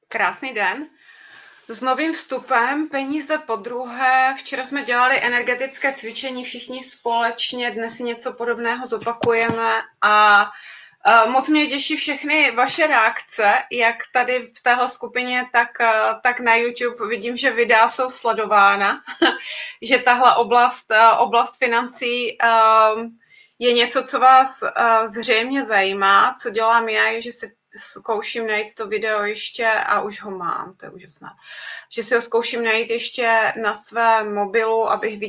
Krásný den. S novým vstupem Peníze podruhé. Včera jsme dělali energetické cvičení všichni společně, dnes si něco podobného zopakujeme a moc mě těší všechny vaše reakce, jak tady v téhle skupině, tak na YouTube. Vidím, že videa jsou sledována, že tahle oblast financí je něco, co vás zřejmě zajímá. Co dělám já, je, že si zkouším najít to video ještě a už ho mám, to je úžasné. Že si ho zkouším najít ještě na svém mobilu, abych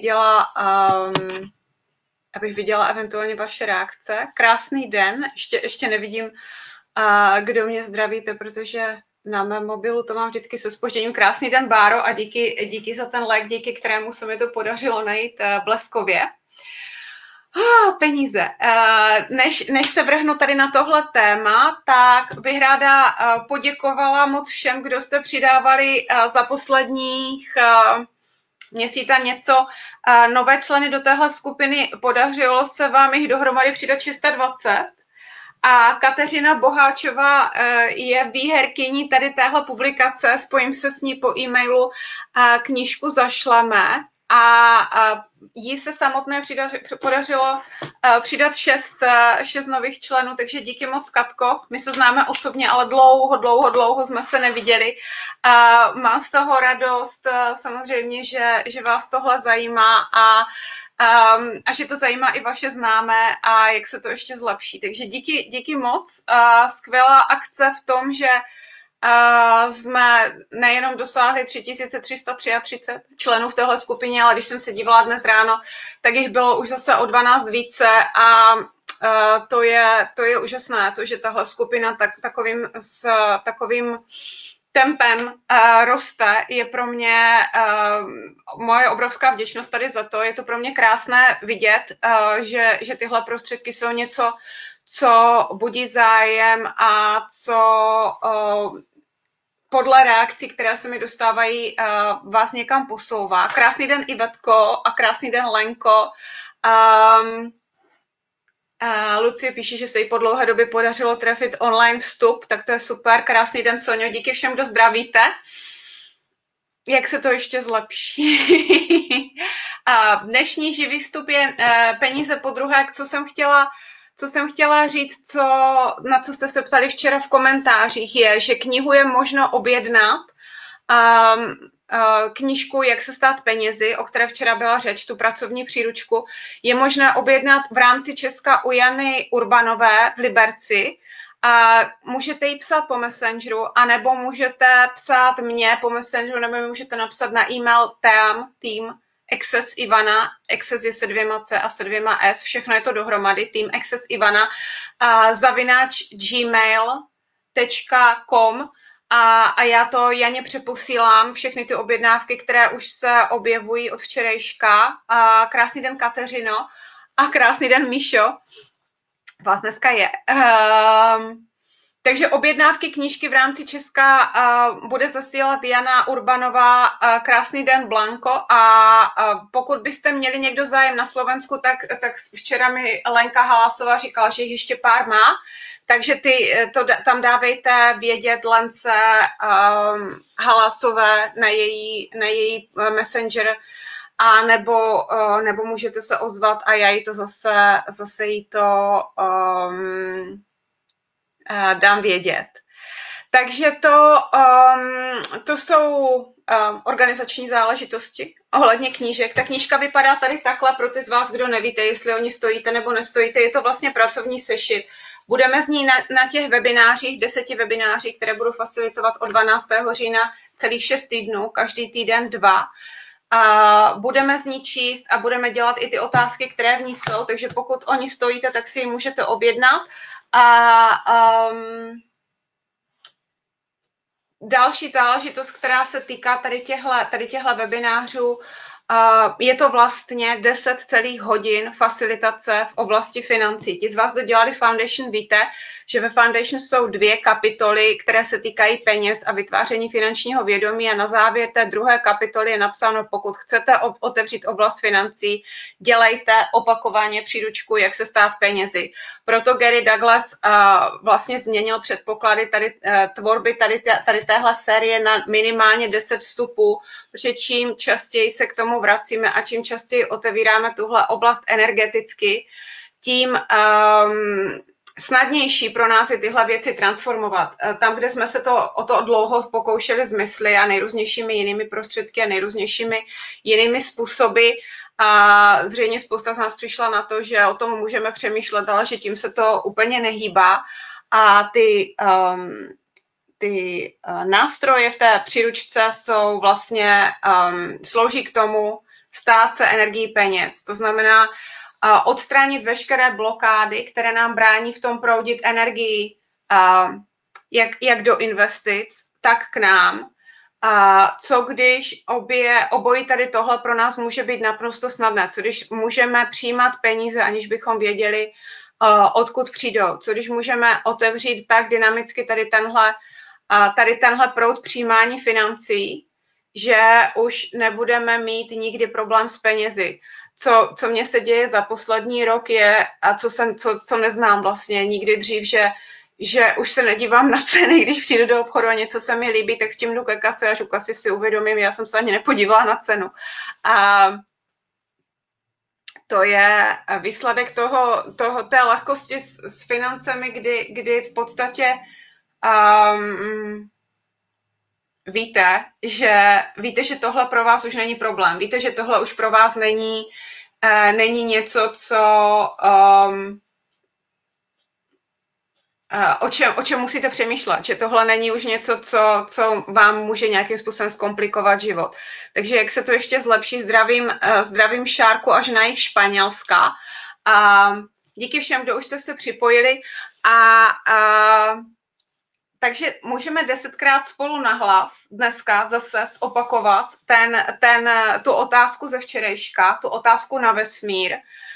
viděla eventuálně vaše reakce. Krásný den, ještě nevidím, kdo mě zdravíte, protože na mém mobilu to mám vždycky se zpožděním. Krásný den, Báro, a díky za ten like, díky kterému se mi to podařilo najít bleskově. Peníze. Než se vrhnu tady na tohle téma, tak bych ráda poděkovala moc všem, kdo jste přidávali za posledních měsíc a něco nové členy do téhle skupiny. Podařilo se vám jich dohromady přidat 620. A Kateřina Boháčová je výherkyní tady téhle publikace. Spojím se s ní po e-mailu, knížku zašleme. A jí se samotné podařilo přidat 6 nových členů, takže díky moc, Katko. My se známe osobně, ale dlouho jsme se neviděli. Mám z toho radost, samozřejmě, že vás tohle zajímá a že to zajímá i vaše známé a jak se to ještě zlepší. Takže díky moc. Skvělá akce v tom, že jsme nejenom dosáhli 3333 členů v téhle skupině, ale když jsem se dívala dnes ráno, tak jich bylo už zase o 12 více a to je úžasné, to, že tahle skupina takovým tempem roste, je pro mě moje obrovská vděčnost tady za to. Je to pro mě krásné vidět, že tyhle prostředky jsou něco, co budí zájem a co podle reakcí, které se mi dostávají, vás někam posouvá. Krásný den, Ivetko, a krásný den, Lenko. Lucie píše, že se jí po dlouhé době podařilo trefit online vstup, tak to je super. Krásný den, Sonio, díky všem, kdo zdravíte. Jak se to ještě zlepší? Dnešní živý vstup je Peníze podruhé, co jsem chtěla říct, na co jste se ptali včera v komentářích, je, že knihu je možno objednat, knížku Jak se stát penězi, o které včera byla řeč, tu pracovní příručku, je možné objednat v rámci Česka u Jany Urbanové v Liberci. Můžete jí psát po Messengeru, anebo můžete psát mě po Messengeru, nebo mi můžete napsat na e-mail team Access Ivana, Access je se 2 C a se 2 S, všechno je to dohromady, Team Access Ivana, @gmail.com a já to Janě přeposílám, všechny ty objednávky, které už se objevují od včerejška. Krásný den, Kateřino, a krásný den, Míšo. Vás dneska je. Takže objednávky knížky v rámci Česka bude zasílat Jana Urbanová. Krásný den, Blanko. A pokud byste měli někdo zájem na Slovensku, tak včera mi Lenka Halásová říkala, že jich ještě pár má. Takže tam dávejte vědět Lence Halásové na její Messenger, a nebo můžete se ozvat a já jí to zase jí to dám vědět. Takže to jsou organizační záležitosti ohledně knížek. Ta knížka vypadá tady takhle pro ty z vás, kdo nevíte, jestli o ní stojíte nebo nestojíte. Je to vlastně pracovní sešit. Budeme z ní na těch webinářích, 10 webinářích, které budu facilitovat od 12. října celých 6 týdnů, každý týden 2. Budeme z ní číst a budeme dělat i ty otázky, které v ní jsou, takže pokud o ní stojíte, tak si ji můžete objednat. Další záležitost, která se týká tady těchto webinářů, je to vlastně 10 celých hodin facilitace v oblasti financí. Ti z vás, kdo dělali Foundation, víte, že ve Foundation jsou 2 kapitoly, které se týkají peněz a vytváření finančního vědomí a na závěr té druhé kapitoly je napsáno, pokud chcete otevřít oblast financí, dělejte opakovaně příručku, jak se stát penězi. Proto Gary Douglas vlastně změnil předpoklady tvorby tady téhle série na minimálně 10 vstupů, protože čím častěji se k tomu vracíme a čím častěji otevíráme tuhle oblast energeticky, tím snadnější pro nás je tyhle věci transformovat. Tam, kde jsme se o to dlouho pokoušeli z mysli a nejrůznějšími jinými prostředky a nejrůznějšími jinými způsoby, a zřejmě spousta z nás přišla na to, že o tom můžeme přemýšlet, ale že tím se to úplně nehýbá. A ty nástroje v té příručce jsou vlastně, slouží k tomu stát se energií peněz. To znamená odstranit veškeré blokády, které nám brání v tom proudit energii jak do investic, tak k nám. Co když obojí tady tohle pro nás může být naprosto snadné? Co když můžeme přijímat peníze, aniž bychom věděli, odkud přijdou? Co když můžeme otevřít tak dynamicky tady tenhle proud přijímání financí, že už nebudeme mít nikdy problém s penězi? Co mně se děje za poslední rok je, a co neznám vlastně nikdy dřív, že už se nedívám na ceny, když přijdu do obchodu a něco se mi líbí, tak s tím jdu ke kase, až u kasy si uvědomím, já jsem se ani nepodívala na cenu. A to je výsledek té lehkosti s financemi, kdy v podstatě víte, že tohle pro vás už není problém. Víte, že tohle už pro vás není něco, o čem musíte přemýšlet, že tohle není už něco, co vám může nějakým způsobem zkomplikovat život. Takže jak se to ještě zlepší, zdravím Šárku až na jih Španělska. Díky všem, kdo už jste se připojili. Takže můžeme 10krát spolu nahlas dneska zase zopakovat tu otázku ze včerejška, tu otázku na vesmír.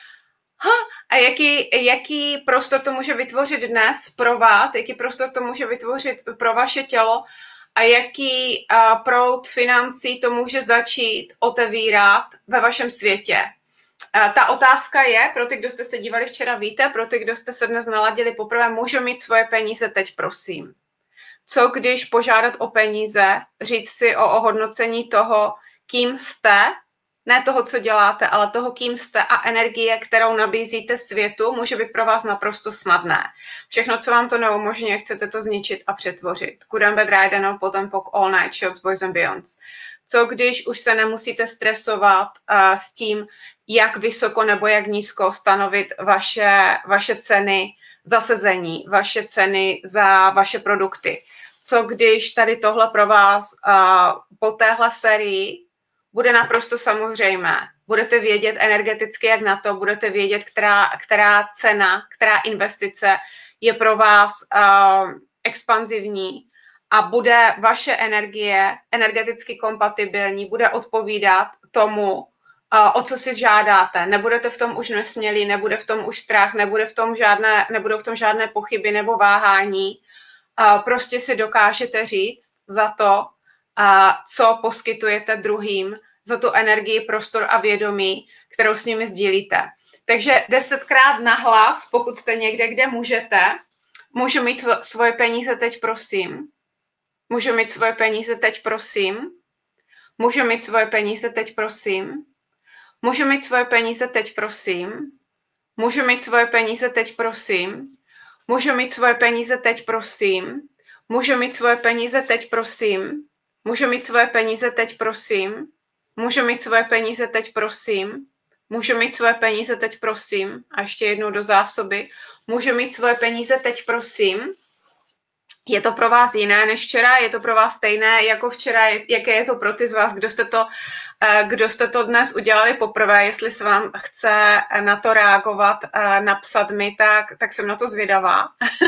A jaký prostor to může vytvořit dnes pro vás, jaký prostor to může vytvořit pro vaše tělo a jaký proud financí to může začít otevírat ve vašem světě. Ta otázka je, pro ty, kdo jste se dívali včera, víte, pro ty, kdo jste se dnes naladili poprvé, můžu mít svoje peníze teď, prosím. Co když požádat o peníze, říct si o ohodnocení toho, kým jste, ne toho, co děláte, ale toho, kým jste a energie, kterou nabízíte světu, může být pro vás naprosto snadné. Všechno, co vám to neumožňuje, chcete to zničit a přetvořit. Kudem bedrájdenou, potom pok all night shots, boys and beyonds. Co když už se nemusíte stresovat s tím, jak vysoko nebo jak nízko stanovit vaše ceny za sezení, vaše ceny za vaše produkty. Co když tady tohle pro vás po téhle sérii bude naprosto samozřejmé. Budete vědět energeticky, jak na to, budete vědět, která cena, která investice je pro vás expanzivní a bude vaše energie energeticky kompatibilní, bude odpovídat tomu, o co si žádáte. Nebudete v tom už nesmělí, nebude v tom už strach, nebudou v tom žádné pochyby nebo váhání. Prostě si dokážete říct za to, co poskytujete druhým, za tu energii, prostor a vědomí, kterou s nimi sdílíte. Takže 10krát nahlas, pokud jste někde, kde můžete, můžu mít svoje peníze teď, prosím. Můžu mít svoje peníze teď, prosím. Můžu mít svoje peníze teď, prosím. Můžu mít svoje peníze teď, prosím. Můžu mít svoje peníze teď, prosím. Můžu mít svoje peníze teď, prosím. Můžu mít svoje peníze teď, prosím. Můžu mít svoje peníze teď, prosím. Můžu mít svoje peníze teď, prosím. Můžu mít svoje peníze teď, prosím. A ještě jednou do zásoby. Můžu mít svoje peníze teď, prosím. Je to pro vás jiné než včera? Je to pro vás stejné jako včera? Jaké je to pro ty z vás, kdo jste to dnes udělali poprvé? Jestli se vám chce na to reagovat, napsat mi, tak jsem na to zvědavá.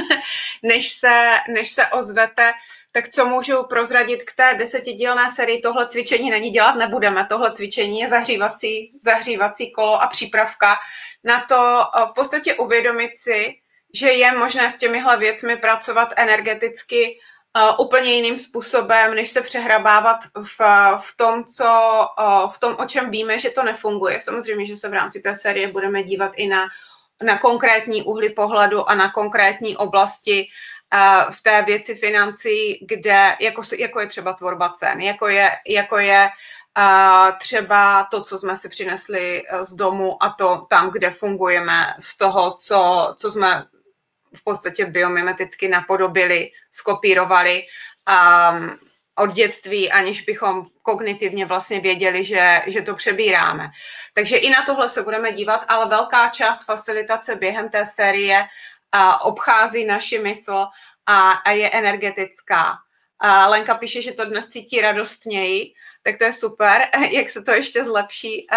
než se ozvete, tak co můžu prozradit k té 10dílné sérii? Tohle cvičení na ní dělat nebudeme. Tohle cvičení je zahřívací kolo a přípravka na to v podstatě uvědomit si, že je možné s těmihle věcmi pracovat energeticky úplně jiným způsobem, než se přehrabávat v tom, o čem víme, že to nefunguje. Samozřejmě, že se v rámci té série budeme dívat i na konkrétní úhly pohledu a na konkrétní oblasti v té věci financí, kde, jako je třeba tvorba cen, jako je třeba to, co jsme si přinesli z domu a to tam, kde fungujeme z toho, co jsme v podstatě biomimeticky napodobili, skopírovali od dětství, aniž bychom kognitivně vlastně věděli, že to přebíráme. Takže i na tohle se budeme dívat, ale velká část facilitace během té série obchází naši mysl a je energetická. Lenka píše, že to dnes cítí radostněji, tak to je super. Jak se to ještě zlepší?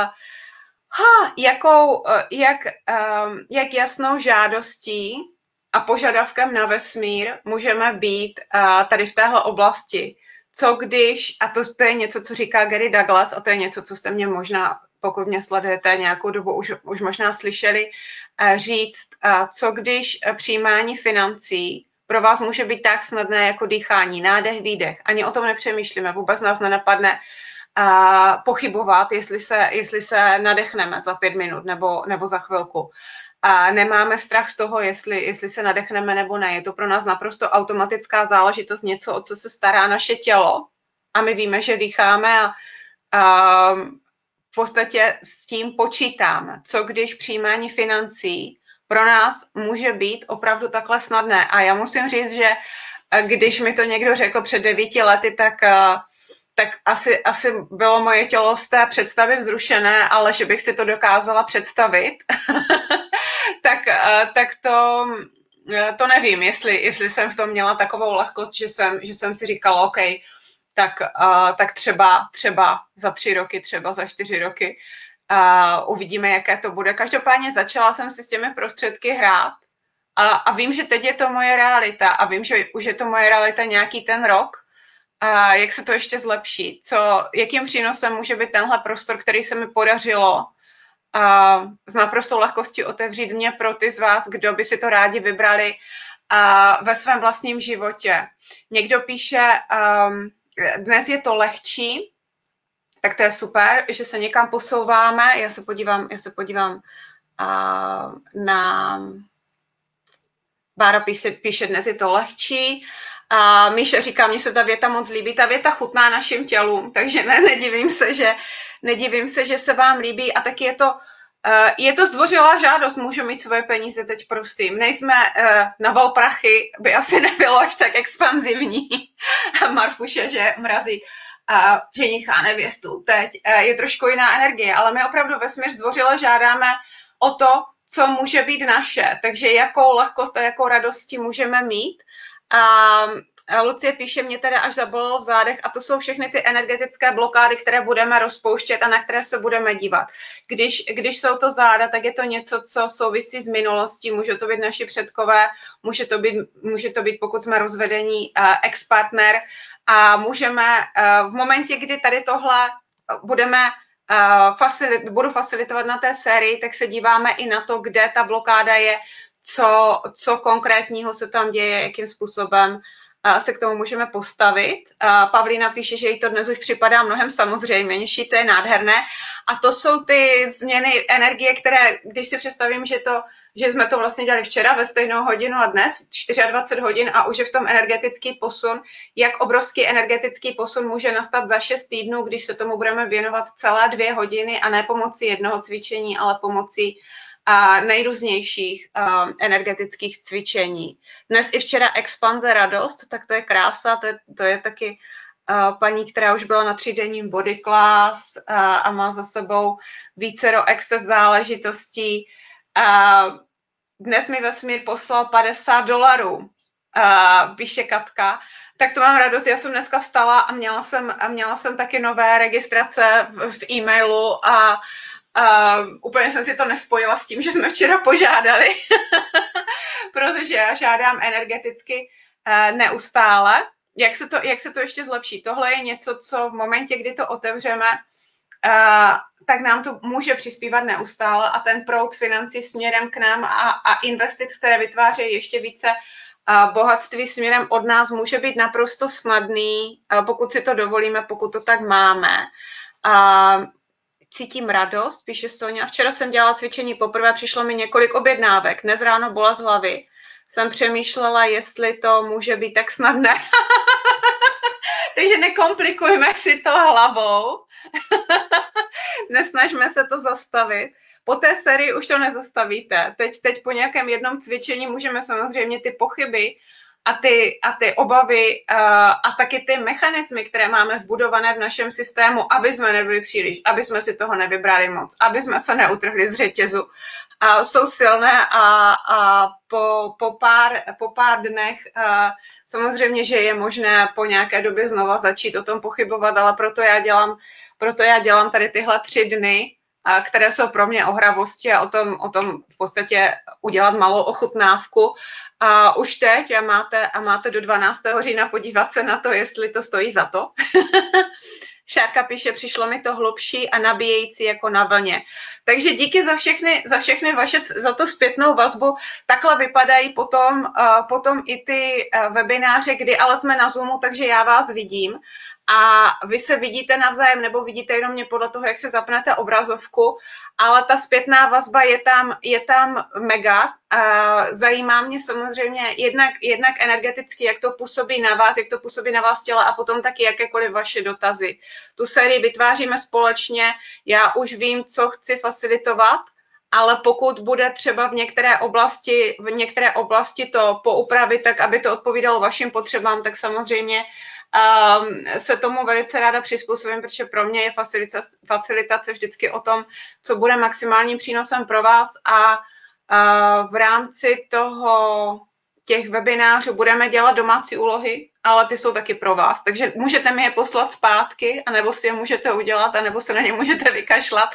Jak jasnou žádostí a požadavkem na vesmír můžeme být tady v téhle oblasti. Co když, a to je něco, co říká Gary Douglas, a to je něco, co jste mě možná, pokud mě sledujete nějakou dobu, už možná slyšeli říct, co když přijímání financí pro vás může být tak snadné jako dýchání, nádech, výdech. Ani o tom nepřemýšlíme, vůbec nás nenapadne pochybovat, jestli se nadechneme za 5 minut nebo za chvilku. Nemáme strach z toho, jestli se nadechneme nebo ne. Je to pro nás naprosto automatická záležitost, něco, o co se stará naše tělo. A my víme, že dýcháme a v podstatě s tím počítáme. Co když přijímání financí pro nás může být opravdu takhle snadné. A já musím říct, že když mi to někdo řekl před 9 lety, tak asi bylo moje tělo z té představy vzrušené, ale že bych si to dokázala představit, tak to nevím, jestli jsem v tom měla takovou lehkost, že jsem si říkala, OK, tak třeba za 3 roky, třeba za 4 roky uvidíme, jaké to bude. Každopádně začala jsem si s těmi prostředky hrát a vím, že teď je to moje realita a vím, že už je to moje realita nějaký ten rok. Jak se to ještě zlepší? Jakým přínosem může být tenhle prostor, který se mi podařilo s naprostou lehkostí otevřít mě pro ty z vás, kdo by si to rádi vybrali ve svém vlastním životě. Někdo píše, dnes je to lehčí, tak to je super, že se někam posouváme. Já se podívám na... Bára píše, dnes je to lehčí. A Míša říká, mně se ta věta moc líbí. Ta věta chutná našim tělům, takže nedivím se, že se vám líbí. A taky je to zdvořilá žádost, můžu mít svoje peníze teď, prosím. Nejsme na valprachy, by asi nebylo až tak expanzivní. Marfuše, že mrazí ženicha nevěstu. Teď je trošku jiná energie, ale my opravdu vesmír zdvořile žádáme o to, co může být naše. Takže jakou lehkost a jakou radosti můžeme mít. Lucie píše, mě teda až zabolelo v zádech a to jsou všechny ty energetické blokády, které budeme rozpouštět a na které se budeme dívat. Když jsou to záda, tak je to něco, co souvisí s minulostí, může to být naši předkové, může to být, pokud jsme rozvedení, ex-partner a můžeme v momentě, kdy tady tohle budu facilitovat na té sérii, tak se díváme i na to, kde ta blokáda je, co konkrétního se tam děje, jakým způsobem se k tomu můžeme postavit. Pavlína píše, že jí to dnes už připadá mnohem samozřejmější, to je nádherné. A to jsou ty změny energie, které, když si představím, že jsme to vlastně dělali včera ve stejnou hodinu a dnes, 24 hodin a už je v tom energetický posun, jak obrovský energetický posun může nastat za 6 týdnů, když se tomu budeme věnovat celé 2 hodiny a ne pomocí jednoho cvičení, ale pomocí nejrůznějších energetických cvičení. Dnes i včera expanze radost, tak to je krása, to je taky paní, která už byla na 3denním body class a má za sebou vícero excess záležitostí. Dnes mi vesmír poslal $50, píše Katka. Tak to mám radost, já jsem dneska vstala a měla jsem taky nové registrace v e-mailu a úplně jsem si to nespojila s tím, že jsme včera požádali, protože já žádám energeticky neustále. Jak se to ještě zlepší? Tohle je něco, co v momentě, kdy to otevřeme, tak nám to může přispívat neustále a ten proud financí směrem k nám a investic, které vytvářejí ještě více bohatství směrem od nás, může být naprosto snadný, pokud si to dovolíme, pokud to tak máme. Cítím radost, píše Sonja. Včera jsem dělala cvičení poprvé, přišlo mi několik objednávek. Dnes ráno bolest hlavy. Jsem přemýšlela, jestli to může být tak snadné. Takže nekomplikujme si to hlavou. Nesnažme se to zastavit. Po té sérii už to nezastavíte. Teď po nějakém jednom cvičení můžeme samozřejmě ty pochyby a ty obavy a taky ty mechanismy, které máme vbudované v našem systému, aby jsme nebyli příliš, aby jsme si toho nevybrali moc, aby jsme se neutrhli z řetězu. Jsou silné a po pár dnech samozřejmě, že je možné po nějaké době znova začít o tom pochybovat, ale proto já dělám tady tyhle 3 dny, které jsou pro mě o hravosti a o tom v podstatě udělat malou ochutnávku. A už teď máte do 12. října podívat se na to, jestli to stojí za to. Šárka píše, přišlo mi to hlubší a nabíjející jako na vlně. Takže díky za všechny vaše, za tu zpětnou vazbu. Takhle vypadají potom i ty webináře, kdy ale jsme na Zoomu, takže já vás vidím. A vy se vidíte navzájem, nebo vidíte jenom mě podle toho, jak se zapnete obrazovku, ale ta zpětná vazba je tam mega. Zajímá mě samozřejmě jednak energeticky, jak to působí na vás, jak to působí na vás těla a potom taky jakékoliv vaše dotazy. Tu sérii vytváříme společně, já už vím, co chci facilitovat, ale pokud bude třeba v některé oblasti to poupravit, tak aby to odpovídalo vašim potřebám, tak samozřejmě se tomu velice ráda přizpůsobím, protože pro mě je facilitace vždycky o tom, co bude maximálním přínosem pro vás a v rámci těch webinářů budeme dělat domácí úlohy, ale ty jsou taky pro vás. Takže můžete mi je poslat zpátky, anebo si je můžete udělat, anebo se na ně můžete vykašlat.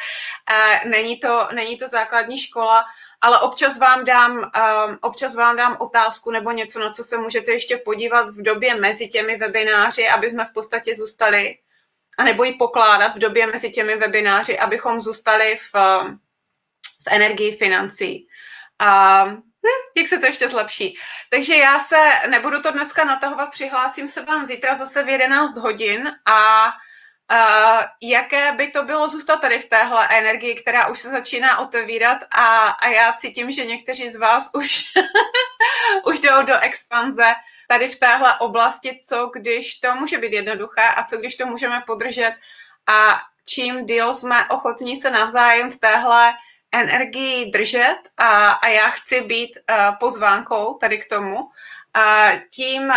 Není to základní škola, ale občas vám dám otázku nebo něco, na co se můžete ještě podívat v době mezi těmi webináři, aby jsme v podstatě zůstali, anebo ji pokládat v době mezi těmi webináři, abychom zůstali v energii financí. Jak se to ještě zlepší. Takže já se nebudu to dneska natahovat, přihlásím se vám zítra zase v 11 hodin a jaké by to bylo zůstat tady v téhle energii, která už se začíná otevírat a já cítím, že někteří z vás už jdou do expanze tady v téhle oblasti, co když to může být jednoduché a co když to můžeme podržet a čím díl jsme ochotní se navzájem v téhle energii držet a já chci být pozvánkou tady k tomu, tím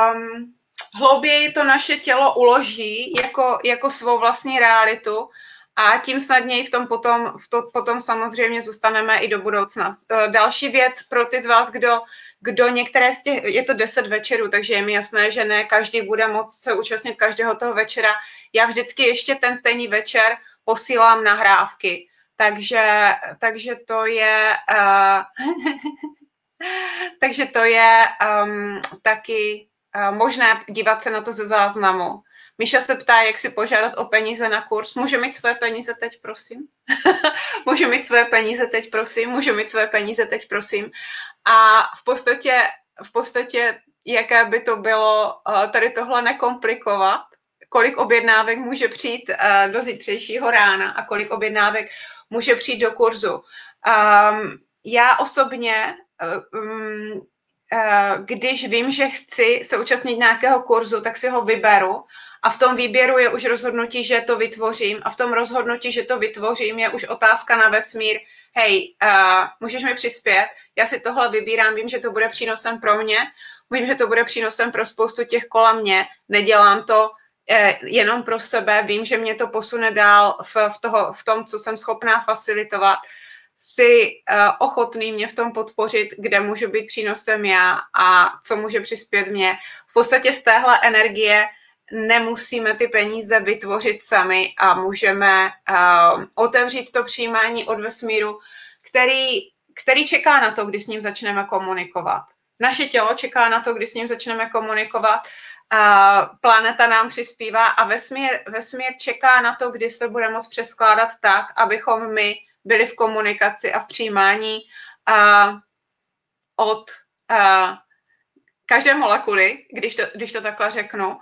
hlouběji to naše tělo uloží jako svou vlastní realitu a tím snadněji v tom potom samozřejmě zůstaneme i do budoucna. Další věc pro ty z vás, kdo některé z těch, je to 10 večerů, takže je mi jasné, že ne každý bude moct se účastnit každého toho večera. Já vždycky ještě ten stejný večer posílám nahrávky, takže to je taky možné dívat se na to ze záznamu. Míša se ptá, jak si požádat o peníze na kurz. Můžu mít své peníze teď, prosím? Můžu mít své peníze teď, prosím? Můžu mít své peníze teď, prosím? A v podstatě, jaké by to bylo tady tohle nekomplikovat, kolik objednávek může přijít do zítřejšího rána a kolik objednávek může přijít do kurzu. Já osobně když vím, že chci se účastnit nějakého kurzu, tak si ho vyberu a v tom výběru je už rozhodnutí, že to vytvořím a v tom rozhodnutí, že to vytvořím, je už otázka na vesmír, hej, můžeš mi přispět, já si tohle vybírám, vím, že to bude přínosem pro mě, vím, že to bude přínosem pro spoustu těch kolem mě, nedělám to jenom pro sebe, vím, že mě to posune dál v tom, co jsem schopná facilitovat, jsi ochotný mě v tom podpořit, kde můžu být přínosem já a co může přispět mě. V podstatě z téhle energie nemusíme ty peníze vytvořit sami a můžeme otevřít to přijímání od vesmíru, který čeká na to, kdy s ním začneme komunikovat. Naše tělo čeká na to, kdy s ním začneme komunikovat planeta nám přispívá a vesmír čeká na to, kdy se bude moct přeskládat tak, abychom my byli v komunikaci a v přijímání od každé molekuly, když to takhle řeknu.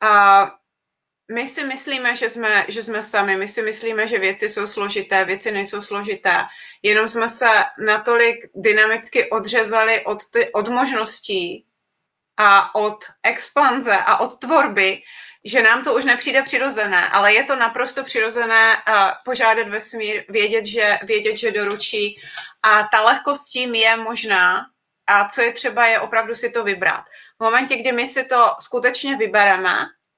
My si myslíme, že jsme sami, my si myslíme, že věci jsou složité, věci nejsou složité, jenom jsme se natolik dynamicky odřezali od možností a od expanze a od tvorby, že nám to už nepřijde přirozené, ale je to naprosto přirozené požádat vesmír, vědět, že doručí a ta lehkost tím je možná a co je třeba je opravdu si to vybrat. V momentě, kdy my si to skutečně vybereme,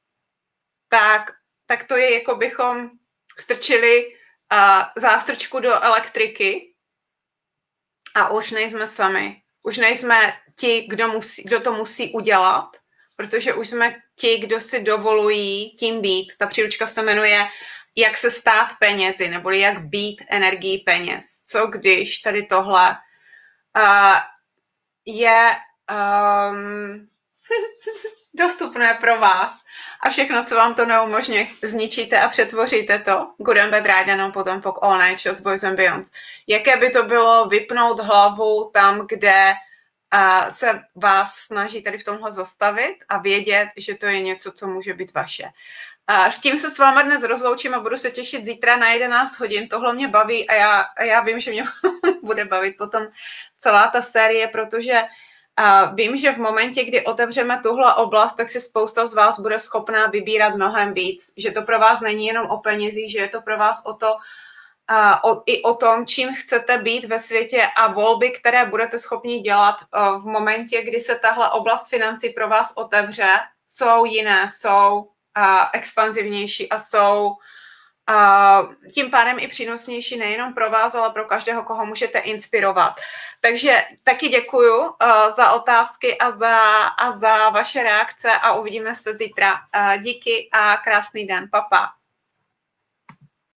tak to je, jako bychom strčili zástrčku do elektriky a už nejsme sami. Už nejsme ti, kdo to musí udělat, protože už jsme ti, kdo si dovolují tím být. Ta příručka se jmenuje Jak se stát penězi, neboli jak být energií peněz. Co když tady tohle je dostupné pro vás a všechno, co vám to neumožňuje, zničíte a přetvoříte to. Good and bad, right and potom pok all night shots, boys and beyonds. Jaké by to bylo vypnout hlavu tam, kde se vás snaží tady v tomhle zastavit a vědět, že to je něco, co může být vaše. S tím se s váma dnes rozloučím a budu se těšit zítra na 11 hodin. Tohle mě baví a já vím, že mě bude bavit potom celá ta série, protože vím, že v momentě, kdy otevřeme tuhle oblast, tak si spousta z vás bude schopná vybírat mnohem víc. Že to pro vás není jenom o penězích, že je to pro vás i o tom, čím chcete být ve světě a volby, které budete schopni dělat v momentě, kdy se tahle oblast financí pro vás otevře, jsou jiné, jsou expanzivnější a jsou tím pádem i přínosnější nejenom pro vás, ale pro každého, koho můžete inspirovat. Takže taky děkuju za otázky a za vaše reakce a uvidíme se zítra. Díky a krásný den. Pa, pa.